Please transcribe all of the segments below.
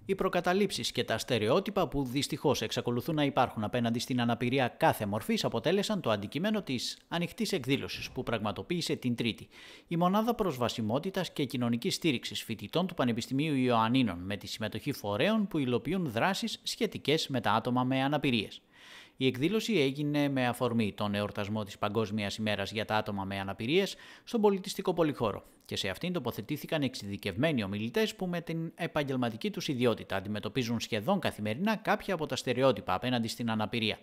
Οι προκαταλήψεις και τα στερεότυπα που δυστυχώς εξακολουθούν να υπάρχουν απέναντι στην αναπηρία κάθε μορφής αποτέλεσαν το αντικείμενο της ανοιχτής εκδήλωσης που πραγματοποίησε την Τρίτη η Μονάδα Προσβασιμότητας και Κοινωνικής Στήριξης Φοιτητών του Πανεπιστημίου Ιωαννίνων με τη συμμετοχή φορέων που υλοποιούν δράσεις σχετικές με τα άτομα με αναπηρίες. Η εκδήλωση έγινε με αφορμή τον εορτασμό της Παγκόσμιας ημέρας για τα άτομα με αναπηρίες στον πολιτιστικό πολυχώρο και σε αυτήν τοποθετήθηκαν εξειδικευμένοι ομιλητές που με την επαγγελματική τους ιδιότητα αντιμετωπίζουν σχεδόν καθημερινά κάποια από τα στερεότυπα απέναντι στην αναπηρία.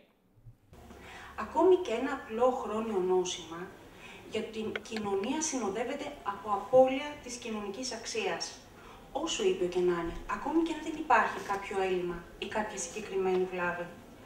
Ακόμη και ένα απλό χρόνιο νόσημα για την κοινωνία συνοδεύεται από απώλεια της κοινωνικής αξίας. Όσο ήπιο και να είναι, ακόμη και αν δεν υπάρχει κάποιο έλλειμμα ή κάποια συγκεκριμένη βλάβη.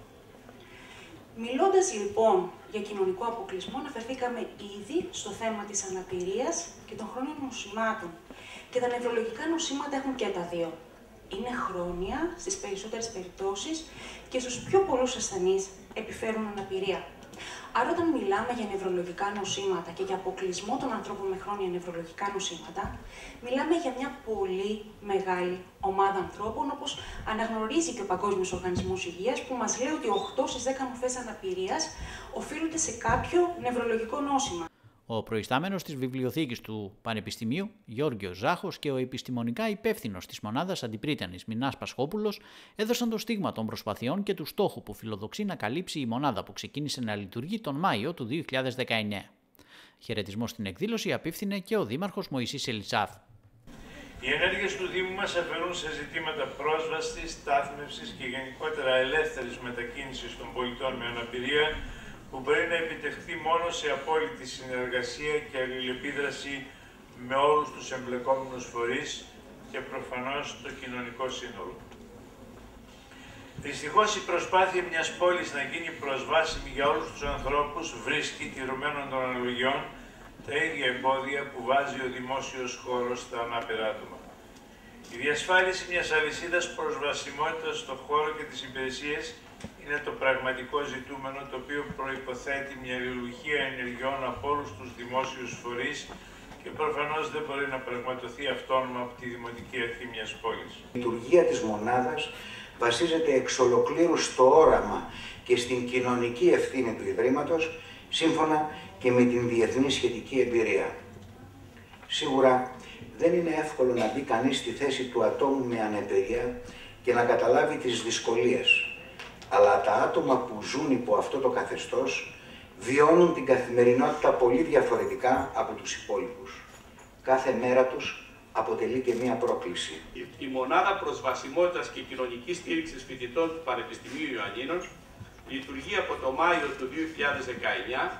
Μιλώντας λοιπόν για κοινωνικό αποκλεισμό, αναφερθήκαμε ήδη στο θέμα της αναπηρίας και των χρόνιων νοσημάτων. Και τα νευρολογικά νοσήματα έχουν και τα δύο. Είναι χρόνια στις περισσότερες περιπτώσεις και στους πιο πολλούς ασθενείς επιφέρουν αναπηρία. Άρα, όταν μιλάμε για νευρολογικά νοσήματα και για αποκλεισμό των ανθρώπων με χρόνια νευρολογικά νοσήματα, μιλάμε για μια πολύ μεγάλη ομάδα ανθρώπων, όπως αναγνωρίζει και ο Παγκόσμιος Οργανισμός Υγείας, που μας λέει ότι 8 στις 10 μορφές αναπηρίας οφείλονται σε κάποιο νευρολογικό νόσημα. Ο προϊστάμενος της βιβλιοθήκης του Πανεπιστημίου, Γιώργος Ζάχος, και ο επιστημονικά υπεύθυνος της μονάδας αντιπρίτανης, Μινάς Πασχόπουλος, έδωσαν το στίγμα των προσπαθειών και του στόχου που φιλοδοξεί να καλύψει η μονάδα που ξεκίνησε να λειτουργεί τον Μάιο του 2019. Χαιρετισμό στην εκδήλωση απίφθινε και ο Δήμαρχος Μωυσής Ελισάβ. Οι ενέργειες του Δήμου μας αφαιρούν σε ζητήματα πρόσβασης, στάθμευσης και γενικότερα ελεύθερης μετακίνησης των πολιτών με αναπηρία, που μπορεί να επιτευχθεί μόνο σε απόλυτη συνεργασία και αλληλεπίδραση με όλους τους εμπλεκόμενους φορείς και προφανώς το κοινωνικό σύνολο. Δυστυχώς η προσπάθεια μιας πόλης να γίνει προσβάσιμη για όλους τους ανθρώπους βρίσκει, τηρουμένων των αναλογιών, τα ίδια εμπόδια που βάζει ο δημόσιος χώρος στα ανάπηρα άτομα. Η διασφάλιση μιας αλυσίδας προσβασιμότητας στον χώρο και τις υπηρεσίες είναι το πραγματικό ζητούμενο, το οποίο προϋποθέτει μια αλληλουχία ενεργειών από όλους τους δημόσιους φορείς και προφανώς δεν μπορεί να πραγματοθεί αυτόνομα από τη Δημοτική Αρχή μιας πόλης. Η λειτουργία της μονάδας βασίζεται εξ ολοκλήρου στο όραμα και στην κοινωνική ευθύνη του Ιδρύματος, σύμφωνα και με την διεθνή σχετική εμπειρία. Σίγουρα δεν είναι εύκολο να μπει κανείς στη θέση του ατόμου με αναπηρία και να καταλάβει τις δυσκολίες. Αλλά τα άτομα που ζουν υπό αυτό το καθεστώς βιώνουν την καθημερινότητα πολύ διαφορετικά από τους υπόλοιπους. Κάθε μέρα τους αποτελεί και μία πρόκληση. Η Μονάδα Προσβασιμότητας και Κοινωνικής Στήριξης Φοιτητών του Πανεπιστημίου Ιωαννίνων λειτουργεί από το Μάιο του 2019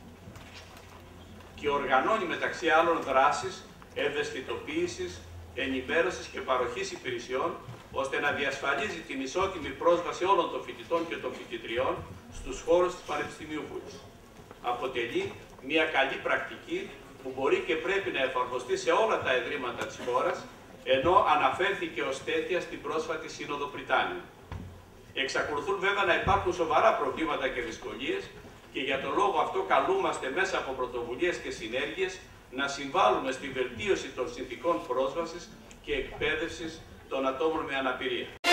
και οργανώνει μεταξύ άλλων δράσεις ευαισθητοποίησης, ενημέρωσης και παροχής υπηρεσιών, ώστε να διασφαλίζει την ισότιμη πρόσβαση όλων των φοιτητών και των φοιτητριών στους χώρους του Πανεπιστημίου Βούλης. Αποτελεί μια καλή πρακτική που μπορεί και πρέπει να εφαρμοστεί σε όλα τα ιδρύματα της χώρας, ενώ αναφέρθηκε ως τέτοια στην πρόσφατη Σύνοδο Πριτάνη. Εξακολουθούν βέβαια να υπάρχουν σοβαρά προβλήματα και δυσκολίες και για τον λόγο αυτό καλούμαστε μέσα από πρωτοβουλίες και συνέργειες να συμβάλλουμε στη βελτίωση των συνθηκών πρόσβασης και εκπαίδευσης των ατόμων με αναπηρία.